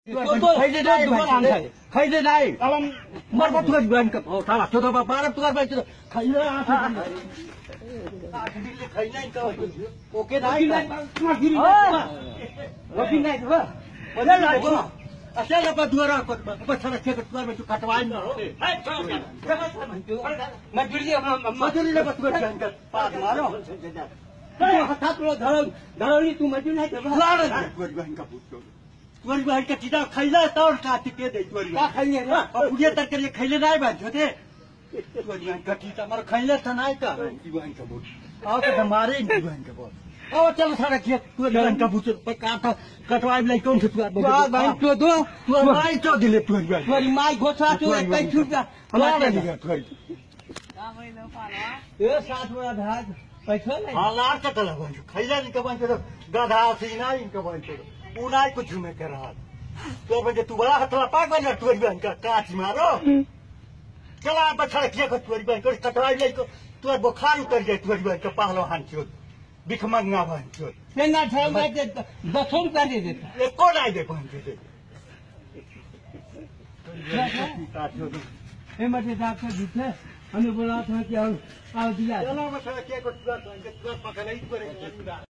खैले नाही अब मर्म तुगा जुवान का साला तो बारह तुगा बाई तो खैले दिल्ली खैले का ओके नाही गिरी वकी नाही हो बोले ना अच्छा लपा दुआरा को पछरा के तुगा में कटवाई न हो मैं गिरी मजूरी ले बस जुवान का पास मारो तो हाथ लो धरौनी तू मजूरी नहीं लाड़ जुवान का पूछ तुअरी बहन का चीजा खैला तौर काट के दे तुअरी का खैले ना और पुड़िया तरकारी खैले नाही बहन छोटे तुअरी बहन का चीजा मार खैले त नाही का बहन का बोल आओ तो मारे बहन का बोल आओ चलो सारा खेत तुअरी बहन का पूछ पर काट कटवाई लाई कौन से तुअरी बहन तो दो तुअरी माई तो दिले तुअरी बहन तुअरी माई घोसा तो कई छूट जा हमारे दिया तुअरी का महीना पाला ए 7 बड़ा धाज पैसा नहीं हां लार का तला बहन खैला नि का बहन तो गधा सीना इनका बहन तो उनाई को झुमे कर रहा तो बजे तू बड़ा हथला पाक बन तुअरी बहन का काट मारो चला बछड़ा के तुअरी बहन को कटवाई ले को तुअर बुखार उतर जाए तुअरी बहन का पहलवान छो भिखमंगा बहन छो लेना छे मैं 10 रुपया दे देता एको नहीं दे बहन के ए मत डॉक्टर जीते हमें बोला था कि आओ दिया चलो बछड़ा के को तुअर पकड़ नहीं करे